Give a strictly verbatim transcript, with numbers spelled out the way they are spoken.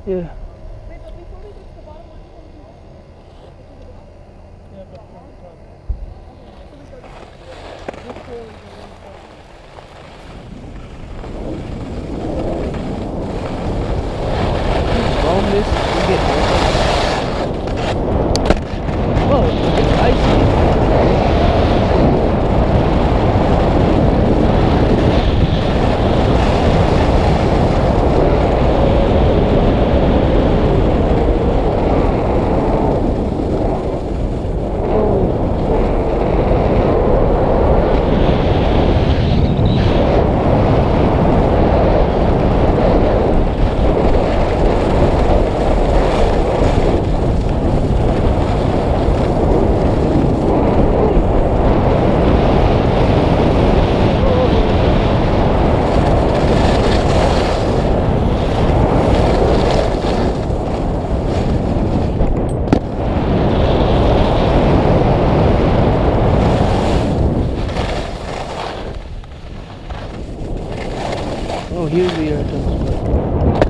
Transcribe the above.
Yeah. Wait, but before we get to the bottom, why don't you come to Yeah, but from the top. this floor is the one part. Roll this and get whoa, it's icy. Oh, here's the air telescope.